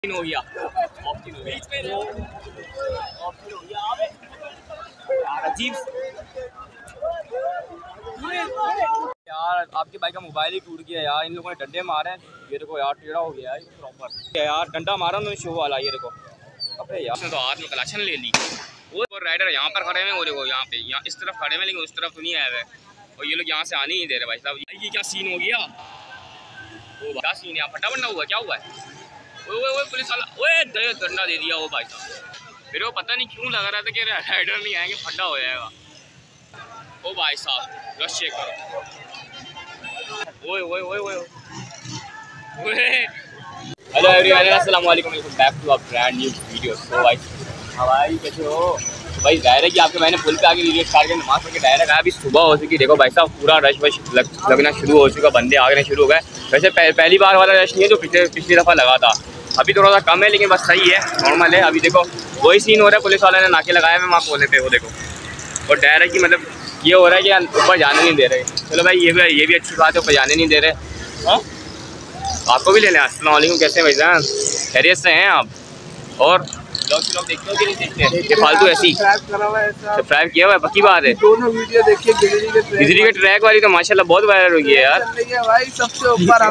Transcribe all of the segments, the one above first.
हो गया बीच में हो गया यार अजीब यार आपकी बाइक का मोबाइल ही टूट गया यार। इन लोगों ने डंडे मारे हैं। ये देखो यार टेढ़ा हो गया है प्रॉपर यार। डंडा मारा उन्होंने शो वाला। ये देखो अबे यार उसने तो हाथ में कलेक्शन ले ली। वो राइडर यहाँ पर खड़े हैं। वो देखो यहाँ पे यहाँ इस तरफ खड़े हैं लेकिन उस तरफ तो नहीं आए हुए। और ये लोग यहाँ से आने ही नहीं दे रहे भाई साहब। ये क्या सीन हो गया? वो क्या सीन है? फटा बन्ना हुआ क्या हुआ है? ओए पुलिस वाला ओए डंडा दे दिया वो भाई साहब। मेरे को पता नहीं क्यों लग रहा था कि राइडर नहीं आएंगे फटा हो जाएगा। ओ भाई साहब रश चेक करो। ओए ओए ओए ओए ओए हेलो एवरीवन अस्सलाम वालेकुम welcome back to a brand new video. So भाई हवाई कैसे हो भाई? दायरा की आपके मैंने पुल पे आके वीडियो स्टार्ट करके नमाज पढ़ के दायरा का अभी सुबह हो चुकी। देखो भाई साहब पूरा रश वश लगना शुरू हो चुका। बंदे आगने शुरू हो गए। वैसे पहली बार वाला रश नहीं है जो पिछली दफ़ा लगा था। अभी थोड़ा सा कम है लेकिन बस सही है, नॉर्मल है। अभी देखो वही सीन हो रहा है। पुलिस वाले ने नाके लगाया है वहाँ कोने पे। वो देखो और दायरा की मतलब ये हो रहा है कि ऊपर जाने नहीं दे रहे। चलो भाई ये भी अच्छी बात है, ऊपर जाने नहीं दे रहे। हाँ आपको भी ले लें। अस्सलाम वालेकुम, कैसे हैं भाईजान? खैरियत से हैं आप? और लोग देखते हो कि नहीं देखते? ये फालतू ऐसी सब्सक्राइब किया हुआ है, पक्की बात है। दोनों वीडियो देखिए। बिजली के ट्रैक वाली तो माशाल्लाह बहुत वायरल हुई है यार भाई। सबसे ऊपर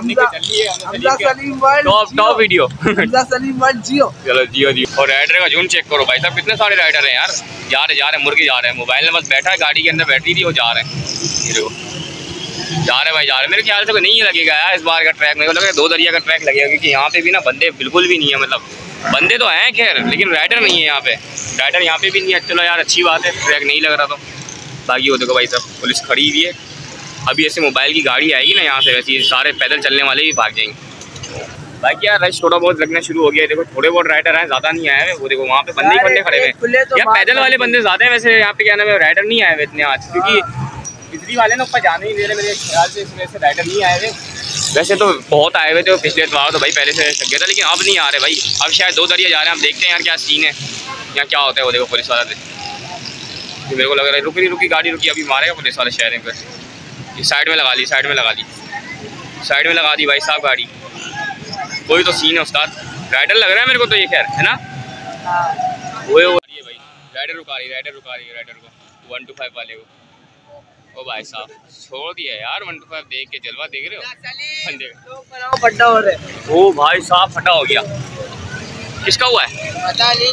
टॉप वीडियो जियो। चलो जियो जियो। और राइडर का झुंड चेक करो भाई साहब, कितने सारे राइडर हैं यार। जा रहे मुर्गे जा रहे हैं। मोबाइल में बस बैठा है, गाड़ी के अंदर बैठी थी वो जा रहे हैं। ये देखो जा रहे भाई जा रहे। मेरे ख्याल से कोई नहीं लगेगा यार इस बार का ट्रैक। मेरे को लग रहा है 2 दरिया का ट्रैक लगेगा क्योंकि यहाँ पे भी ना बंदे बिल्कुल भी नहीं है। मतलब बंदे तो हैं खैर लेकिन राइडर नहीं है यहाँ पे। राइडर यहाँ पे भी नहीं है। चलो यार अच्छी बात है, ट्रैक नहीं लग रहा तो। बाकी वो देखो भाई साहब पुलिस खड़ी हुई है। अभी ऐसे मोबाइल की गाड़ी आएगी ना यहाँ से, वैसे ही सारे पैदल चलने वाले भी भाग जाएंगे। बाकी यार रश थोड़ा बहुत लगना शुरू हो गया है। देखो थोड़े बहुत राइडर हैं, ज़्यादा नहीं आए हुए। वो देखो वहाँ पे बंदे ही बंदे खड़े हुए यार। पैदल वाले बंदे ज़्यादा हैं वैसे यहाँ पे। क्या नाम है, राइडर नहीं आए हुए इतने आज क्योंकि बिजली वाले ना ऊपर जाने ही दे रहे मेरे ख्याल से। इस वजह से राइडर नहीं आए हुए। वैसे तो बहुत आए हुए थे पिछले बार तो भाई पहले से लग गया था, लेकिन अब नहीं आ रहे भाई। अब शायद 2 दरिया जा रहे हैं। अब देखते हैं यार क्या सीन है यहाँ क्या होता है। वो देखो पुलिस वाला से मेरे को लग रहा है रुकी गाड़ी रुकी। अभी मारेगा पुलिस वाले शहर पर। साइड में लगा ली साइड में लगा दी भाई साहब गाड़ी। कोई तो सीन है उस्ताद। राइडर लग रहा है मेरे को तो ये, खैर है ना। वो भाई राइडर रुका रही राइडर को 125 वाले को। ओ भाई साहब छोड़ दिया यार 125 देख के। जलवा देख रहे हो फटा हो रहा है। ओ भाई साहब फटा हो गया। किसका हुआ है पता नहीं।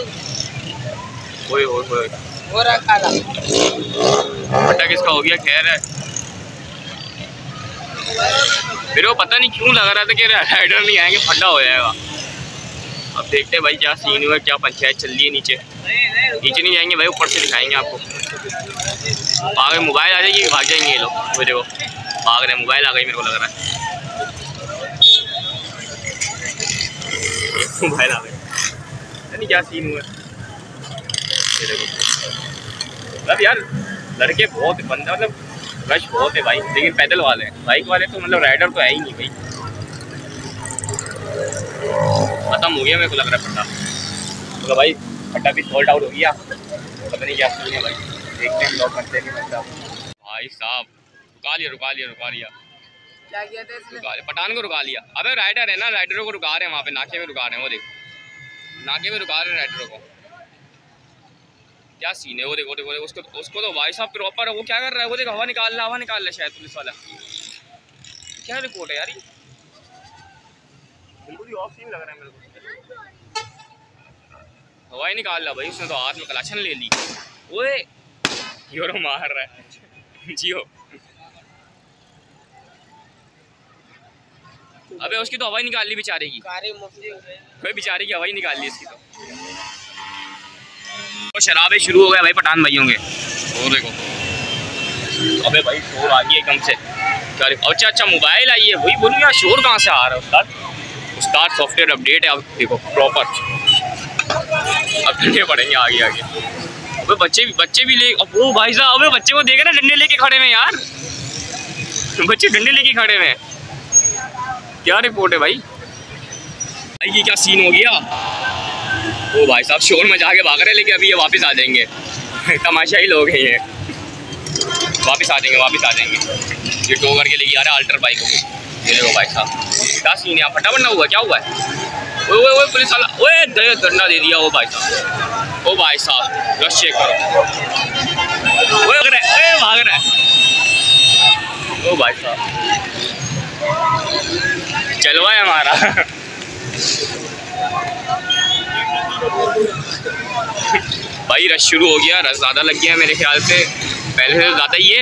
ओए फटा किसका हो गया? खैर है मेरे को पता नहीं क्यों लग रहा था कि राइडर नहीं आएंगे फटा हो जाएगा। अब देखते हैं भाई क्या सीन हुआ, क्या पंचायत चल रही है। नीचे नहीं जाएंगे भाई, ऊपर से दिखाएंगे आपको। आगे मोबाइल आ जाएगी, भाग जाएंगे ये लोग। वो देखो भाग रहे हैं, मोबाइल आ गई मेरे को लग रहा है। मोबाइल आ गई, नहीं क्या सीन हुआ। ये देखो मतलब यार लड़के बहुत बंदा मतलब रश बहुत है भाई। लेकिन पैदल वाले हैं, बाइक वाले तो मतलब राइडर तो है ही नहीं भाई। खत्म हो गया मेरे को लग रहा है फटा। तो भाई फटा भी सोल्ड आउट हो गया। पता नहीं क्या सीन है भाई, देखते हैं लोग करते हैं भाई साहब। रुका लिया क्या किया था इसने? पठान को रुका लिया। अबे राइडर है ना, राइडरों को रुका रहे हैं वहाँ पे। नाके में रुका रहे हैं। वो देखो नाके में रुका रहे हैं राइडरों को। क्या सीन है? वो देखो उसको तो भाई साहब प्रॉपर वो क्या कर रहा है। वो देखो हवा निकाल रहा है शायद पुलिस वाला। क्या रिपोर्ट है यार, ये बिल्कुल ही ऑफ सीन लग रहा है मेरे को। हवा ही निकाल रहा भाई उसने तो हाथ में कलेक्शन ले ली। ओए यूरो मार रहा है जियो। अबे उसकी तो हवा ही निकाल ली बेचारे की। भाई बेचारे की हवा ही निकाल ली इसकी तो शराबे शुरू हो गए भाई पठान भाइयों के। वो देखो अबे भाई शोर आ गई एकदम से। अच्छा मोबाइल आई है, वही बोलूँ यार शोर कहाँ से आ रहा है। उस्ताद सॉफ्टवेयर अपडेट है। अब देखो प्रॉपर अब डंडे पड़ेंगे आगे। अबे बच्चे भी ले। अब वो भाई साहब अबे बच्चे को देखे ना डंडे लेके खड़े में यार। बच्चे डंडे लेके खड़े में। क्या रिपोर्ट है भाई ये क्या सीन हो गया? ओ भाई साहब शोर मचा के भाग रहे हैं लेकिन अभी ये वापस आ जाएंगे। तमाशा ही लोग हैं ये। वापस आ जाएंगे। ये टो करके लेके आ रहा है अल्टर बाइक को। ये देखो भाई साहब क्या सीन है। फटा बनना हुआ क्या हुआ है? ओए पुलिस वाला, ओए डंडा दे दिया। ओ भाई साहब रश चेक करो। ओए भाग रहा है। ओ भाई साहब चलवा है हमारा। भाई रश शुरू हो गया, रश ज़्यादा लग गया मेरे ख्याल से, पहले से ज़्यादा ही है।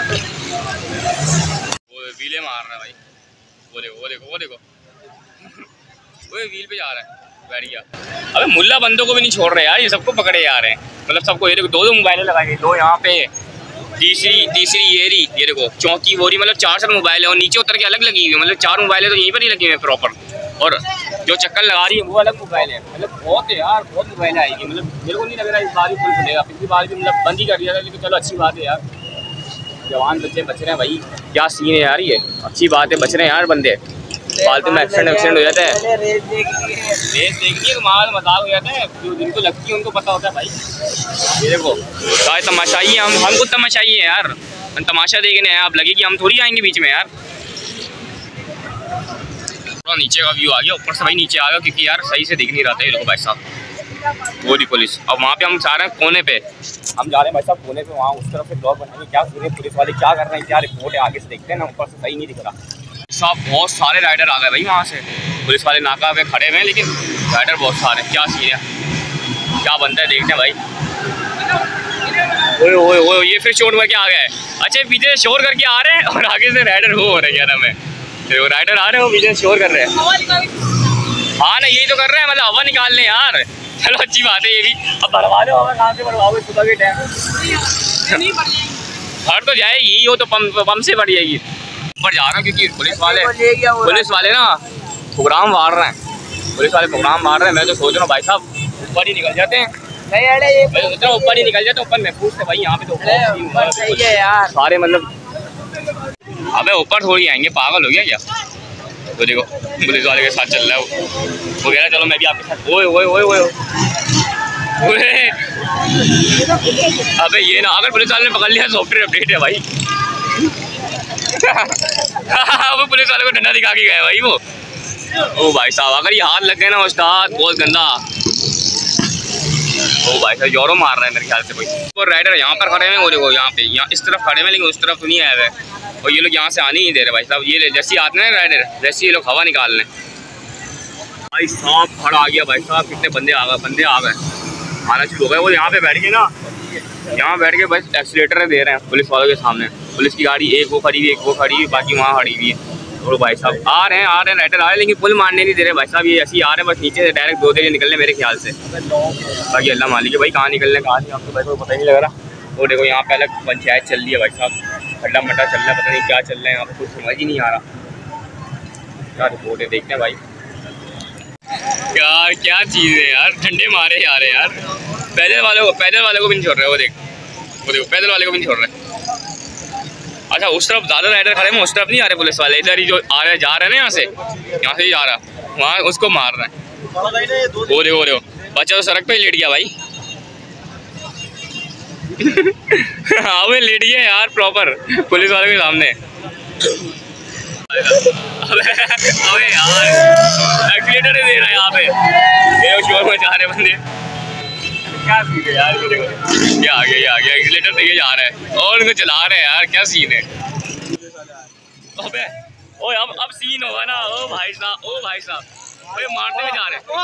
वो व्हीले मार रहा है भाई, वो देखो वो व्हील पे जा रहा है, बैठ गया। अबे मुल्ला बंदों को भी नहीं छोड़ रहे यार, ये सबको पकड़े जा रहे हैं। मतलब सबको, ये देखो दो मोबाइलें लगाई, दो यहाँ पे, तीसरी ये देखो चौथी वो रही, मतलब 4 मोबाइल है और नीचे उतर के अलग लगी हुई है। मतलब 4 मोबाइलें तो यहीं पर ही लगी हुई है प्रॉपर, और जो चक्कर लगा रही है वो अलग मोबाइल है। मतलब बहुत है यार, बहुत मोबाइल आएगी। मतलब मेरे को नहीं लग रहा इस बार भी पुल खुलेगा, पिछली बार भी मतलब बंद ही कर दिया था, लेकिन चलो अच्छी बात है यार, जवान बच्चे बच रहे हैं भाई। क्या सीन है यार, ये अच्छी बात है, बच रहे हैं यार बंदे। फालतू में एक्सीडेंट हो जाता है, रेस देखनी है तो मजाक हो जाता है। जो जिनको लगती है उनको पता होता है भाई। ये देखो सारे तमाशाई, हम खुद तमाशाई है यार, हम तमाशा देखने हैं। आप लगेगी हम थोड़ी आएंगे बीच में यार। थोड़ा नीचे का व्यू आ गया, ऊपर से भाई नीचे आ गया, क्योंकि यार सही से दिख नहीं रहा था ये लोग भाई साहब। वो दी पुलिस, अब वहाँ पे हम जा रहे हैं कोने पे, हम जा रहे हैं भाई साहब कोने पे, वहाँ उस तरफ से ब्लॉग बनाएंगे। क्या पूरे पुलिस वाले क्या कर रहे हैं, क्या रिपोर्ट है, आगे से देखते हैं ना। ऊपर से सही नहीं दिख रहा साहब, बहुत सारे राइडर आ गए भाई वहाँ से। पुलिस वाले नाका पे खड़े हुए हैं, लेकिन राइडर बहुत सारे। क्या सीन है, क्या बनता है देखते हैं भाई। ओए ये फिर शोर करके आ गए। अच्छा पीछे से शोर करके आ रहे हैं और आगे से राइडर हो रहे हैं, क्या नाम है, वो राइडर आ रहे हैं, वो पीछे शोर कर रहे हैं। हाँ ना, यही तो कर रहे हैं, मतलब हवा निकाल लें यार। चलो अच्छी बात है ये भी। अब भरवा दो हवा, कहाँ से भरवाओगे सुबह के टाइम। भर तो जाएगी, वो तो पंप से भर जाएगी। ऊपर जा रहा हूँ क्योंकि पुलिस वाले ना प्रोग्राम मार रहे हैं, मैं तो सोच रहा हूँ भाई साहब ऊपर ही निकल जाते हैं। ऊपर ही निकल जाते हैं, ऊपर महफूज थे भाई यहाँ पे तो सही है यार सारे। मतलब अबे ऊपर थोड़ी आएंगे, पागल हो गया क्या। तो देखो पुलिस वाले के साथ चल रहा है वो कह रहा चलो मैं भी आपके साथ। ओए अबे ये ना, अगर पुलिस वाले ने पकड़ लिया सॉफ्टवेयर अपडेट है भाई। वो पुलिस वाले को डंडा दिखा के गए भाई वो। ओ भाई साहब अगर ये हाथ लग गए ना उस्ताद, बहुत गंदा। ओ भाई साहब जोरों मार रहा है मेरे ख्याल से कोई। और राइडर यहाँ पर खड़े हैं, वो देखो यहाँ पे, यहाँ इस तरफ खड़े हैं, लेकिन उस तरफ तो नहीं आए हुए। और ये लोग यहाँ से आने ही नहीं दे रहे भाई साहब। ये जैसे आते हैं राइडर, जैसे ये लोग हवा निकाल लें। भाई साहब खड़ा आ गया भाई साहब, कितने बंदे आ गए आना शुरू हो गए। वो यहाँ पे बैठ के ना, यहाँ बैठ के बस एक्सीलेटर दे रहे हैं पुलिस वालों के सामने। पुलिस की गाड़ी एक वो खड़ी हुई, एक वो खड़ी हुई, बाकी वहाँ खड़ी हुई है। और भाई साहब आ रहे हैं राइडर आ रहे हैं, लेकिन पुल मारने नहीं दे रहे भाई साहब। ये ऐसे ही आ रहे हैं बस, नीचे से डायरेक्ट 2 देर निकलने मेरे ख्याल से। बाकी अल्लाह मालिक है भाई, कहाँ निकलने कहाँ नहीं, आपको भाई को पता ही नहीं लग रहा। वो देखो यहाँ पे अलग पंचायत चल रही है भाई साहब, खड्डा मड्डा चल रहा है, पता नहीं क्या चल रहा है यहाँ पे, कुछ समझ ही नहीं आ रहा। क्या रिपोर्ट है देखते हैं भाई, क्या चीज़ है यार। झंडे मारे जा रहे हैं यार, पैदल वाले को भी नहीं छोड़ रहे। वो देखो पैदल वाले को भी नहीं छोड़ रहे। अच्छा उस तरफ ज़्यादा राइडर खड़े हैं, उस तरफ नहीं आ रहे पुलिस वाले, इधर ही जो आ रहे जा रहे हैं ना, यहाँ से ही जा रहा, वहाँ उसको मार रहे हैं। वो देखो बच्चा तो सड़क पे ही लेट गया भाई। हाँ वो लेट गया यार प्रॉपर पुलिस वालों के सामने। अबे यार एक्सीलेटर दे रहा है यहाँ पे, ये शोर मचा रहे बंदे। क्या सीन है यार, ये आ गया एक्सीलेटर देके जा रहा है और उनको चला रहे हैं यार, क्या सीन है। अबे ओए अब सीन होगा ना। ओ भाई साहब ओए मारते हुए जा रहे हैं।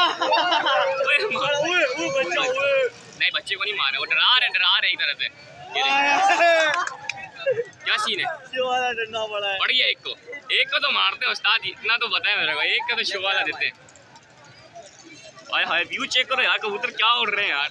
नहीं बच्चे को नहीं मारे, वो डरा रहे एक तरह से। क्या सीन है, पड़ गया एक को तो मारते हैं उस्ताद, इतना तो पता है मेरे को। एक का तो शो वाला देते हैं। हाय व्यू चेक करो यार, कबूतर क्या उड़ रहे हैं यार।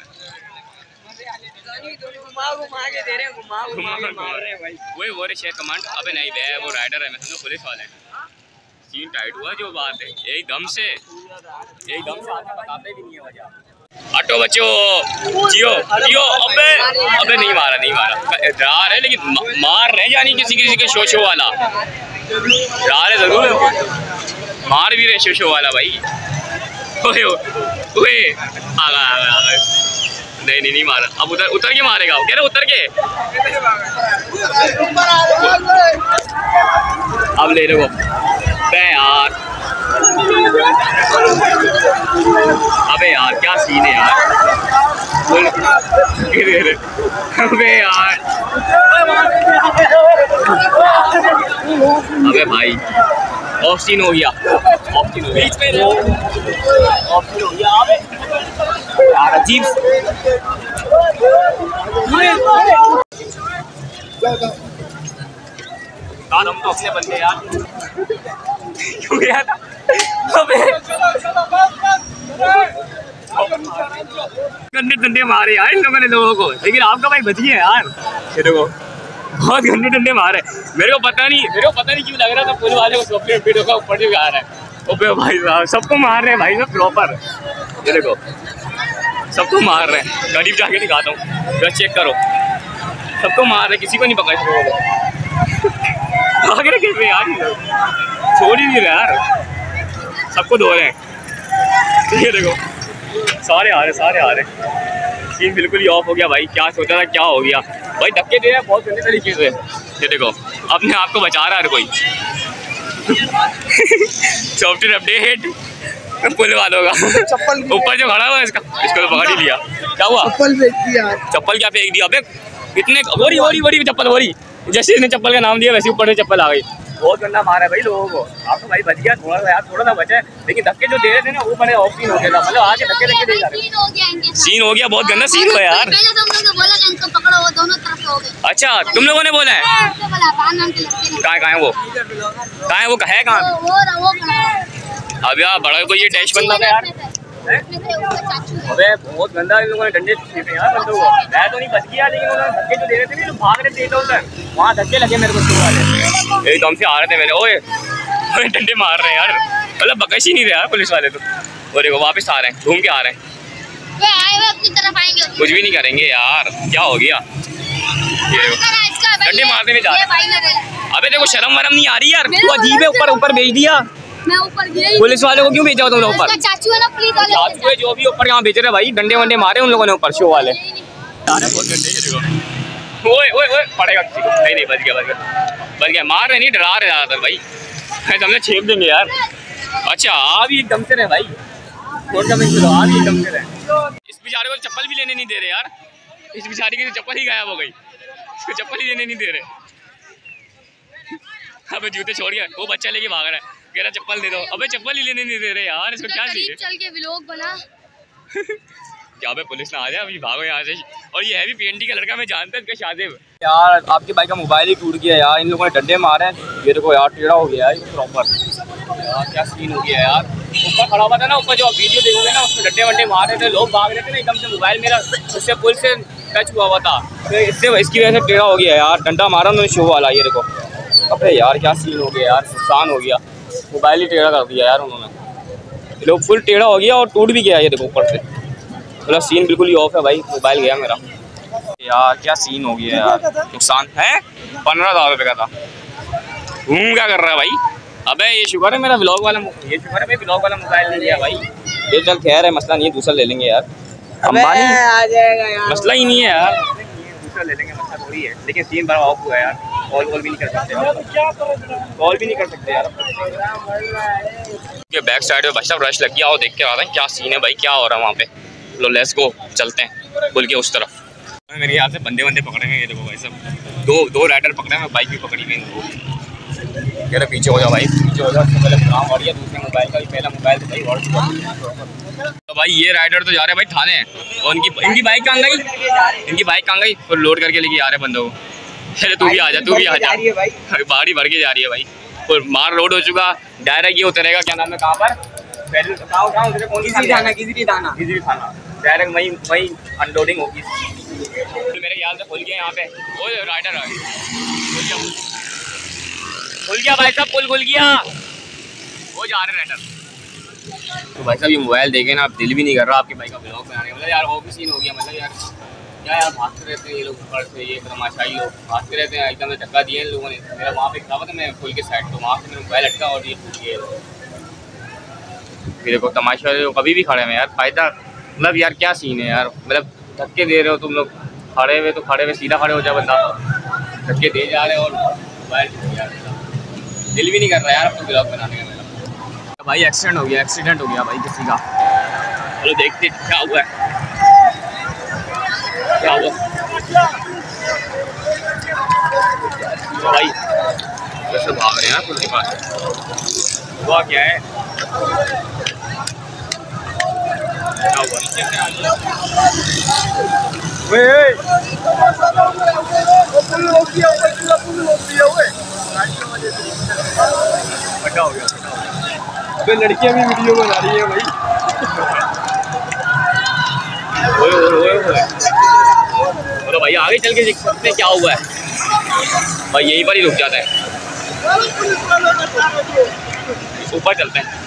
घुमा के दे रहे हैं, घुमा के मार रहे हैं भाई। वही वो शेयर कमांड। अबे नहीं बे, वो राइडर है, मैं समझा पुलिस वाले हैं। सीन टाइट हुआ जो बात है, एकदम से बताते भी नहीं है वजह। हटो बच्चों, जियो। अबे नहीं मारा डरा रहे, लेकिन मार रहे जानी किसी के शो वाला डरा रहे जरूर, मार भी रहे शो वाला भाई। ओए आगा नहीं मारा। अब उतर के मारेगा, कह रहे उतर के। अब ले लो यार, अबे यार क्या सीन है यार। अबे यार, अबे भाई ऑफ सीन हो गया, ऑफ सीन हो गया, ऑफ सीन हो गया। अबे यार अजीब हम तो अपने बंदे यार क्यों गया था। अबे गंदे डंडे मारे यार इन लोगों ने लोगों को, लेकिन आपका भाई बच गया यार। ये देखो बहुत गंदे डंडे मारे। मेरे को पता नहीं क्यों लग रहा था पुल वाले को चॉकलेट पीट होगा ऊपर जो आ रहा है। ओबे भाई साहब सबको मार रहे हैं भाई साहब प्रॉपर। ये देखो सबको मार रहे हैं, करीब जाके दिखाता हूँ, बस चेक करो, सबको मार रहे, किसी को नहीं पकड़ रहे कैसे यार, छोड़ ही नहीं रहे यार, सबको धो रहे हैं। ये देखो सारे आ रहे, सीन बिल्कुल ही ऑफ हो गया भाई। क्या सोचा था क्या हो गया भाई, धक्के दे रहे हैं बहुत गंदे तरीके से। ये देखो अपने आप को बचा रहा है हर कोई। सॉफ्टवेयर अपडेट पुल वालों का चप्पल ऊपर जो खड़ा हुआ इसको तो पकड़ ही लिया। क्या हुआ, चप्पल फेंक दिया, चप्पल क्या फेंक दिया। अबे कितने वोरी चप्पल, वोरी जैसे इसने चप्पल का नाम दिया वैसे ऊपर से चप्पल आ गई। बहुत गंदा मारा है भाई लोगों को। आप तो भाई बच गया थोड़ा सा यार, थोड़ा सा बचा है, लेकिन धक्के जो दे रहे थे ना वो बड़े ऑफ सीन हो गया था, मतलब आके धक्के दे जा रहे। सीन हो गया, बहुत गंदा सीन हुआ यार। अच्छा तुम लोगों ने बोला है, कहाँ है वो, है कहाँ। अब यार बड़ा कोई ये डैश बंदा था यार। अबे बहुत गंदा इन लोगों ने डंडे फेंके यार बंदों को। मैं तो नहीं बच गया, लेकिन उन्होंने धक्के जो दे रहे थे ना, भाग रहे थे इधर उधर, वहाँ धक्के लगे मेरे को वाले, एकदम से आ रहे थे मेरे। ओए डंडे मार रहे हैं यार, मतलब बकश ही नहीं रहे यार पुलिस वाले तो। और देखो वापस आ रहे हैं, घूम के आ रहे हैं, कुछ भी नहीं करेंगे यार। क्या हो गया, डंडे मारने में जा रहे हैं। अबे देखो शर्म वरम नहीं आ रही यार, तू अजीब है, ऊपर भेज दिया। मैं ऊपर गया, पुलिस वालों को क्यों भेजा तुम लोग ऊपर। चाचू है ना पुलिस वाले, चाचू है जो भी ऊपर यहाँ भेज रहे भाई, डंडे वंडे मारे उन लोगों ने ऊपर शो वाले। बहुत गंदे देखो, ओए पड़ेगा किसी को। नहीं बच गया, मार रहे नहीं, डरा रहे ज्यादातर भाई, हमने छेप देंगे यार। अच्छा आप ही एकदम से रहे भाई, आप ही एकदम से रहे। इस बेचारे को चप्पल भी लेने नहीं दे रहे यार, इस बेचारे की चप्पल ही गायब हो गई, इसको चप्पल ही लेने नहीं दे रहे। अबे जूते छोड़ गया, वो बच्चा लेके भाग रहा है, कह रहा चप्पल दे दो। अबे चप्पल ही लेने नहीं दे रहे यार, इसको क्या चाहिए। चल के व्लॉग बना क्या बे पुलिस ना आ जाए, अभी भागो यहाँ से। और ये है भी पीएनटी का लड़का, मैं जानता हूँ इसका शादिब यार। आपके भाई का मोबाइल ही टूट गया यार, इन लोगों ने डंडे मारे हैं। ये देखो यार टेढ़ा हो गया है प्रॉपर यार, क्या सीन हो गया यार। ऊपर खड़ा हुआ था ना, ऊपर जो आप वीडियो देखोगे ना उसमें डंडे वंडे मार रहे थे, लोग भाग रहे थे ना, एकदम से मोबाइल मेरा उससे पुल से टच हुआ था, तो इसकी वजह से टेढ़ा हो गया यार। डंडा मारा उन्होंने शो वाला, ये देखो। अबे यार क्या सीन हो गया यार, नुकसान हो गया, मोबाइल ही टेढ़ा कर दिया यार उन्होंने। लोग फुल टेढ़ा हो गया और टूट भी गया, ये देखो ऊपर से, मतलब सीन बिल्कुल ही ऑफ है भाई, मोबाइल गया मेरा यार। क्या सीन हो गया यार, नुकसान है 15,000 रुपये का था। क्या कर रहा है भाई। अबे ये शुक्र है मेरा व्लॉग वाला, ये शुक्र है भाई व्लॉग वाला मोबाइल नहीं लिया भाई। ये चल खैर है, मसला नहीं है, दूसरा ले लेंगे यार, अंबानी आ जाएगा यार, मसला ही नहीं है यार, दूसरा ले लेंगे, मसला थोड़ी है। लेकिन सीन बड़ा ऑफ हुआ है यार, कॉल भी नहीं कर सकते, कॉल भी नहीं कर सकते यार। बैक साइड में भाई साहब रश लग गया, और देख के आ रहे हैं क्या सीन है भाई, क्या हो रहा है वहाँ पे। लो लेट्स गो, चलते हैं पुल के उस तरफ। मेरे ख्याल से बंदे पकड़ेंगे, ये देखो भाई साहब, दो राइडर पकड़े हैं, बाइक भी पकड़ी गई। कह रहे पीछे हो जाओ भाई, पीछे हो जाओ, पहले काम और दूसरे मोबाइल का भी, पहला मोबाइल तो भाई और। तो भाई ये राइडर तो जा रहे हैं भाई थाने, और इनकी बाइक कहाँ गई, और लोड करके लेके आ रहे बंदों को। अरे तू भी आ जा, बाड़ी बढ़ के जा रही है भाई, और मार रोड हो चुका, डायरेक्ट ये उतरेगा, क्या नाम है, कहाँ पर किसी थाना, डायरेक्ट वहीं अनलोडिंग होगी। मेरे ख्याल से खुल गया यहाँ पे, वो राइडर आ गई, खुल गया भाई साहब, पुल खुल गया, वो जा रहे राइडर। तो भाई साहब ये मोबाइल देखे ना, आप दिल भी नहीं कर रहा आपके भाई का ब्लॉग बनाने, मतलब यार वो भी सीन हो गया, मतलब यार क्या यार भागते रहते हैं ये लोग ऊपर से, ये तमाशाई लोग भागते रहते हैं, एकदम से धक्का दिया इन लोगों ने। मेरा वहाँ पे खड़ा था मैं पुल के साइड, तो वहाँ से मेरा मोबाइल अटका और ये टूट गया। फिर देखो तमाशा कभी भी खड़े हैं यार, फायदा, मतलब यार क्या सीन है यार, मतलब धक्के दे रहे हो तुम लोग, खड़े हुए सीधा खड़े हो जाए बंदा, धक्के दे जा रहे हो और मोबाइल यार, दिल भी नहीं कर रहा यार अपना ब्लॉग बनाने का मेरा। भाई एक्सीडेंट हो गया भाई किसी का। चलो देखते क्या हुआ है, क्या हुआ भाई। कैसे भाग रहे हैं पुलिस के पास, हुआ क्या है, क्या हुआ? हो गया तो लड़कियां भी वीडियो बना रही है भाई। तो भाई आगे चल के देख सकते हैं क्या हुआ है भाई, यहीं पर ही रुक जाता है, ऊपर चलते हैं।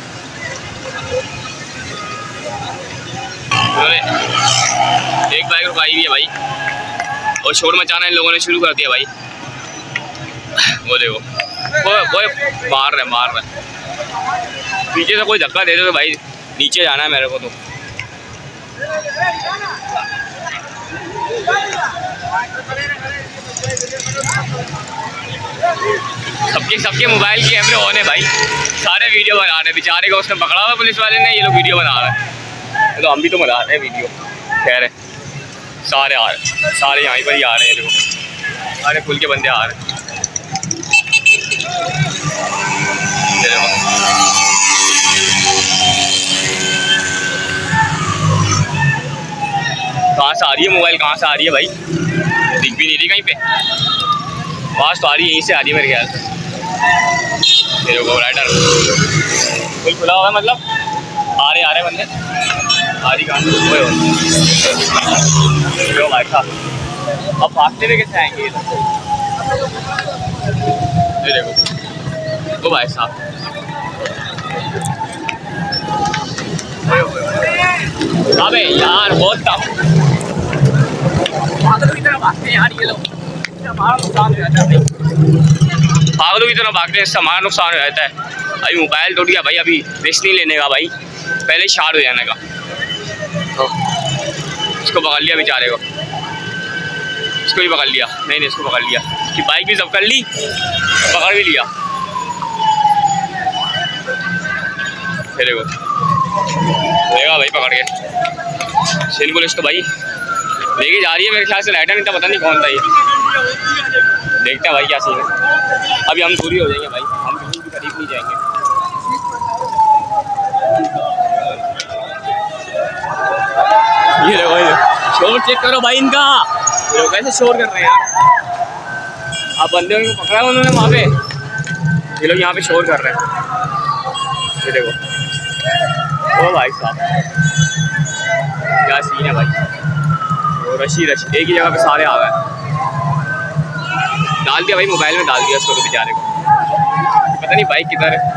एक बाइक रुकाई हुई है भाई और शोर मचाना इन लोगों ने शुरू कर दिया भाई। वो देखो वो मार रहे पीछे से कोई धक्का दे दे तो भाई नीचे जाना है मेरे को। तो सबके मोबाइल के कैमरे ऑन है भाई, सारे वीडियो बना रहे हैं। बेचारे को उसने पकड़ा हुआ पुलिस वाले ने, ये लोग वीडियो बना रहे हैं। तो हम भी तो बना रहे हैं वीडियो। खैर है सारे आ रहे, सारे यहीं पर ही आ रहे हैं, देखो सारे पुल के बंदे आ रहे हैं। कहाँ से आ रही है मोबाइल, कहाँ से आ रही है भाई, दिख भी नहीं रही कहीं पे। आवाज तो आ रही है, यहीं से आ रही है मेरे ख्याल से। मेरे को राइडर पुल खुला हुआ है, मतलब आ रहे बंदे। आ रही कहाँ से भाई साहब, अब भागते हुए कैसे आएंगे ये देखो तो भाई साहब। अबे यार बहुत टफ, पागलों की तरह भागते हैं यार ये लोग, हमारा नुकसान हो जाता है भाई। पागलों की तरह भागते हैं, इससे हमारा नुकसान हो जाता है। अभी मोबाइल टूट गया भाई, अभी रिस्क नहीं लेने का भाई, पहले शार्ट हो जाने का। तो इसको पकड़ लिया बेचारे को, इसको भी पकड़ लिया, नहीं इसको पकड़ लिया कि बाइक भी जब्त कर ली, पकड़ भी लिया। फिर देखो लेगा भाई पकड़ के, सिंध पुलिस तो भाई लेके जा रही है मेरे ख्याल से। राइडर नहीं था, पता नहीं कौन था ये। देखते हैं भाई क्या सीन है। अभी हम दूरी हो जाएंगे भाई, हम किसी भी करीब नहीं जाएंगे। ये देखो शोर चेक करो भाई इनका, लोग कैसे शोर कर रहे हैं यार। आप बंदे को पकड़ा उन्होंने वहाँ पे, ये लोग यहाँ पे शोर कर रहे हैं। ये देखो ओ भाई साहब क्या सीन है भाई। वो रशी एक ही जगह पे सारे आ गए। डाल दिया भाई मोबाइल में, डाल दिया उसको तो बेचारे को, पता नहीं बाइक किधर है।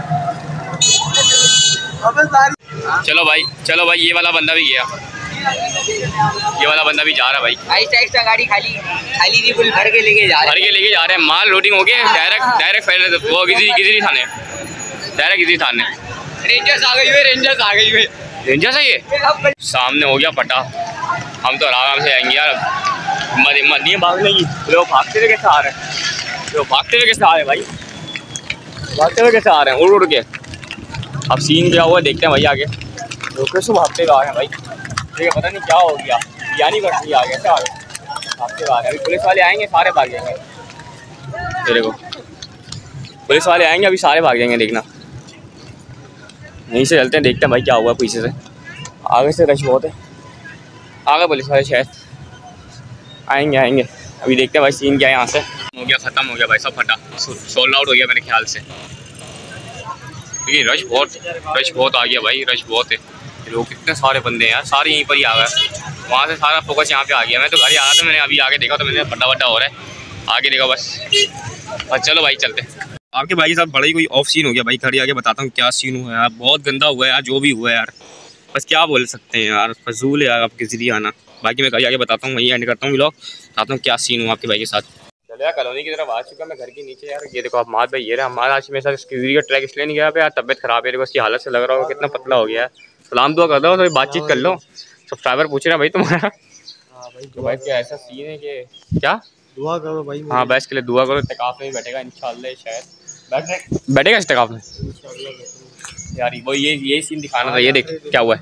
चलो भाई ये वाला बंदा भी गया, ये वाला बंदा भी जा रहा है भाई। एक्स्ट्रा गाड़ी खाली नहीं, फुल भर के लेके जा रहे हैं। माल लोडिंग हो गया, डायरेक्ट वो गिजरी थाने, डायरेक्ट गिजरी थाने। रेंजर्स आ गई हुई रेंजर्स है ये। सामने हो गया पटा, हम तो आराम से आएंगे यार, हिम्मत नहीं है भागने की। लोग भागते हुए कैसे आ रहे हैं, भाई भागते हुए कैसे आ रहे हैं उड़ के। अब सीन क्या हुआ देखते हैं भाई आगे। लोग कैसे भागते हुए आ रहे हैं भाई, ठीक है पता नहीं क्या हो गया, यानी बढ़ती आ गया क्या भागते हुए आ रहे हैं। अभी पुलिस वाले आएंगे सारे भागेंगे, ये देखो पुलिस वाले आएंगे अभी सारे भागेंगे, देखना। यहीं से चलते हैं, देखते हैं भाई क्या हुआ पीछे से। आगे से रश बहुत है, आगे पुलिस वाले शायद आएंगे। अभी देखते हैं भाई सीन क्या है। यहाँ से हो गया, ख़त्म हो गया भाई, सब फटा, सोल्ड आउट हो गया मेरे ख्याल से। लेकिन रश बहुत आ गया भाई, रश बहुत है। लोग कितने सारे बंदे हैं यार, सारे यहीं पर ही आ गए। वहाँ से सारा फोकस यहाँ पे आ गया। मैं तो घर ही आ रहा था, मैंने अभी आगे देखा तो मैंने फटा हो रहा है, आगे देखा बस। और चलो भाई चलते। आपके भाई के साथ बड़ा ही कोई ऑफ सीन हो गया भाई। खड़ी आके बताता हूँ क्या सीन हुआ है यार, बहुत गंदा हुआ है यार जो भी हुआ है यार, बस क्या बोल सकते हैं यार, फजूल है यार आपके जरिए आना। बाकी मैं घर आगे बताता हूँ, वहीं एंड करता हूँ व्लॉग, बताता हूँ क्या सीन हुआ आपके भाई के साथ। चलो यार कॉलोनी की तरफ आ चुका मैं, घर के नीचे यार। ये देखो हमाद भाई, ये रहा हमाद। आज मेरे साथ इसकी ट्रैक इसलिए नहीं गया पे यार, तबियत खराब है देखो, उसकी हालत से लग रहा होगा कितना पतला हो गया है। सलाम दुआ कर दो, थोड़ी बातचीत कर लो। सब्सक्राइबर पूछ रहे हैं भाई तुम्हारा। तो भाई क्या ऐसा सीन है कि क्या दुआ करो भाई। हाँ बैस के लिए दुआ करो, इत्तेकाफ में बैठेगा इंशाल्लाह, शायद बैठेगा इत्तेकाफ में। यार वो ये सीन दिखाना था। ये देख क्या हुआ है।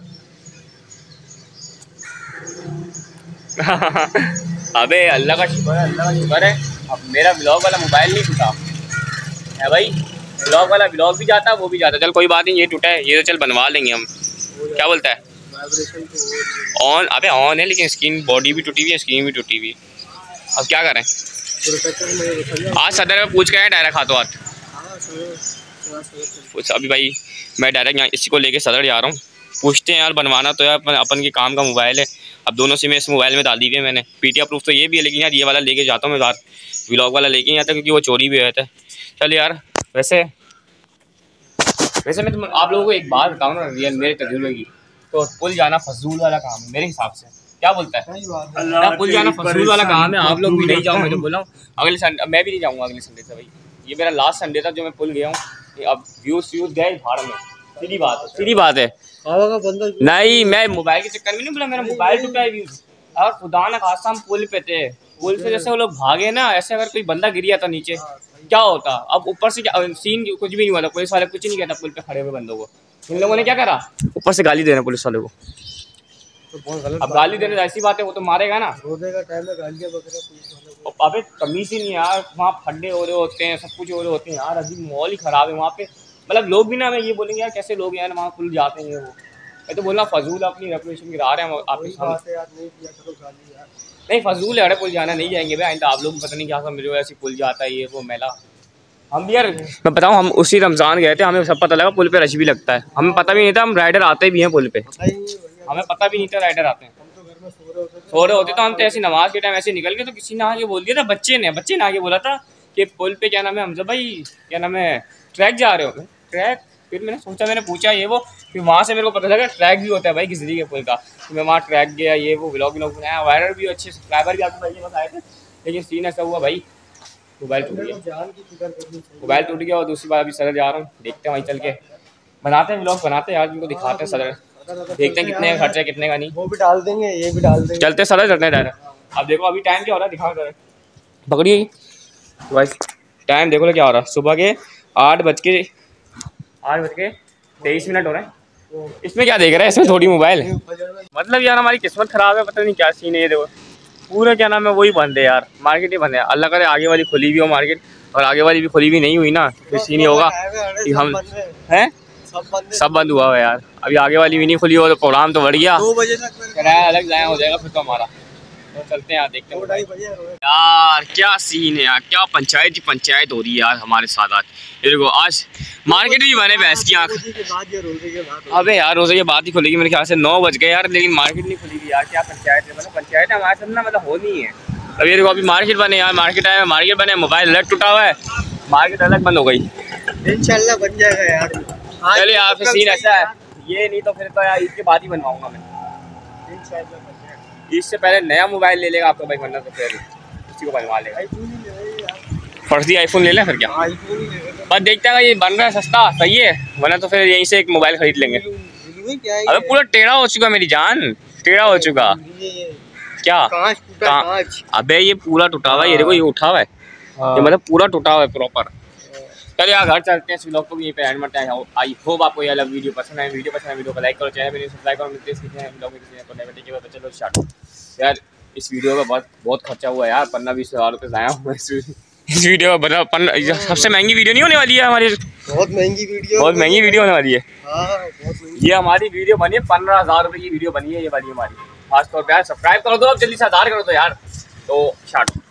अबे अल्लाह का शुक्र है, अल्लाह का शुक्र है अब मेरा ब्लॉग वाला मोबाइल नहीं टूटा है भाई। ब्लॉग वाला ब्लॉग भी जाता वो भी जाता। चल कोई बात नहीं, ये टूटा है ये तो चल बनवा लेंगे हम। क्या बोलता है? ऑन अबे ऑन है लेकिन स्क्रीन बॉडी भी टूटी हुई है, स्क्रीन भी टूटी हुई है। अब क्या करें? आज सदर में पूछ के आए डायरेक्ट हाथों हाथ। अभी भाई मैं डायरेक्ट यहाँ इसी को लेके सदर जा रहा हूँ। पूछते हैं यार बनवाना तो यार अपन के काम का मोबाइल है। अब दोनों सिम इस मोबाइल में डाल दी हुई है मैंने। पीटीआर प्रूफ तो ये भी है लेकिन यार ये वाला लेके जाता हूँ मैं यार, व्लॉग वाला लेके आता क्योंकि वो चोरी भी होता है। चल यार वैसे मैं आप लोगों को एक बात बताऊँ ना रियल मेरे तजुर्बे की, तो पुल जाना फजूल वाला काम है मेरे हिसाब से। क्या बोलता है? पुल जाना फजूल वाला काम है। आप लोग भी नहीं जाओ, मैं तो बोल रहा हूँ अगले संडे मैं भी नहीं जाऊँगा अगले संडे से भाई। ये मेरा लास्ट संडे था जो मैं पुल गया हूँ। अब व्यूज गए भाड़ में। सीधी बात है नहीं, मैं मोबाइल के चक्कर में नहीं बोला, मेरा मोबाइल टूटा है व्यूज। और खुदा ना खासा हम पुल पे थे, पुल से जैसे वो लोग भागे ना ऐसे अगर कोई बंदा गिर जाता नीचे क्या होता। अब ऊपर से क्या सीन कुछ भी नहीं हुआ था, पुलिस वाले कुछ नहीं कहता पुल पे खड़े हुए बंदों को। इन लोगों ने क्या करा? ऊपर से गाली देना पुलिस वाले को। अब गाली देने ऐसी बात है, वो तो मारेगा ना। अबे तमीज़ ही नहीं यार, वहाँ खड्डे हो रहे होते हैं, सब कुछ हो रहे होते हैं यार। अभी माहौल ही ख़राब है वहाँ पे। मतलब लोग भी ना हमें ये बोलेंगे यार कैसे लोग यार वहाँ पुल जाते हैं। वो मैं तो बोलना फजूल अपनी रेपुटेशन गिरा रहे हैं आप। नहीं फजूल है, अरे पुल जाना नहीं जाएंगे भाई। तो आप लोग पता नहीं क्या समझ रहे हो, ऐसी पुल जाता है ये वो मेला। हम भी यार मैं बताऊँ, हम उसी रमज़ान गए थे, हमें सब पता लगा पुल पे रश भी लगता है। हमें पता भी नहीं था हम राइडर आते भी हैं पुल पे, हमें पता भी नहीं था राइडर आते हैं। सो रहे होते तो हम तो ऐसी नमाज के टाइम ऐसे निकल गए तो किसी ने आके बोल दिया था, बच्चे ने आके बोला था कि पुल पे क्या नाम है हमजा भाई, क्या नाम है ट्रैक जा रहे हो? ट्रैक? फिर मैंने सोचा, मैंने पूछा ये वो, फिर वहाँ से मेरे को पता लगा ट्रैक भी होता है भाई किसी के पुल का। तो मैं वहाँ ट्रैक गया, ये वो व्लॉग बनाया, वायरल भी अच्छे सब्सक्राइबर भी आपके भाई के पास आए थे। लेकिन सीन ऐसा हुआ भाई मोबाइल टूट गया और दूसरी बार अभी सदर जा रहा हूँ, देखते हैं वहीं चल के बनाते हैं व्लॉग, बनाते हैं यार उनको दिखाते हैं सदर, देखते हैं कितने का खर्चा है कितने का नहीं। वो भी डाल देंगे, ये भी डाल देंगे। चलते सदर चलते हैं डायरेक्ट। अब देखो अभी टाइम क्या हो रहा है, दिखाओ जरा पकड़िए भाई टाइम देखो ना क्या हो रहा है। सुबह के 8:23 हो रहे हैं। इसमें क्या देख रहा है? इसमें थोड़ी मोबाइल है। मतलब यार हमारी किस्मत ख़राब है, पता नहीं क्या सीन है। ये देखो पूरा क्या नाम है वही बंद है यार, मार्केट ही बंद है। अल्लाह करे आगे वाली खुली भी हो मार्केट, और आगे वाली भी खुली भी नहीं हुई ना फिर सीन ही होगा कि हम हैं सब बंद हुआ है यार। अभी आगे वाली भी नहीं खुली हो तो प्रोग्राम तो बढ़ गया, 2 बजे तक किराया अलग जाया हो जाएगा फिर तो हमारा। तो चलते हैं यार, देखते हैं यार क्या सीन है यार, क्या पंचायत हो रही है यार हमारे साथ आज। ये देखो आज मार्केट भी बने भैंस की आँख। अबे यार रोज़े के बाद ही खुलेगी मेरे ख्याल से, 9 बज गए यार लेकिन मार्केट नहीं खुलेगी यार। क्या पंचायत है, मतलब पंचायत हमारे साथ ना मतलब होनी है। अब ये देखो अभी मार्केट बने यार, मार्केट बने, मोबाइल अलग टूटा हुआ है, मार्केट अलग बंद हो गई। इंशाल्लाह बन जाएगा यार। चलिए यार फिर सीन ऐसा है, ये नहीं तो फिर तो यार ईद के बाद ही बनवाऊंगा मैं। इससे पहले नया मोबाइल ले लेगा आपका भाई, वरना तो फिर इसी को बनवा लेगा। फर्जी आईफोन ले लें फिर क्या, बस देखते हैं ये बन रहा है सस्ता सही है, वरना तो फिर यहीं से एक मोबाइल खरीद लेंगे। अबे पूरा टेढ़ा हो चुका मेरी जान, टेढ़ा हो चुका क्या? अबे ये पूरा टूटा हुआ है, ये देखो ये उठा हुआ है, ये मतलब पूरा टूटा हुआ है प्रॉपर। चलिए यार घर चलते हैं, इस व्लॉग को भी यहीं पे एंड करते हैं। आई होप आपको ये वीडियो पसंद है, वीडियो को लाइक करो, चैनल पे सब्सक्राइब करो, मिलते हैं व्लॉग में किसी ने। चलो स्टार्ट। यार इस वीडियो का बहुत खर्चा हुआ है यार, 15-20 हज़ार रुपये ज़ाया हुआ इस वीडियो का। सबसे महंगी वीडियो नहीं होने वाली है हमारी, बहुत महंगी वीडियो होने वाली है। ये हमारी वीडियो बनी है 15,000 रुपये की वीडियो बनी है ये वाली हमारी। खासतौर पर यार सब्सक्राइब करो दो, अब जल्दी से 1000 करो तो यार। तो स्टार्ट।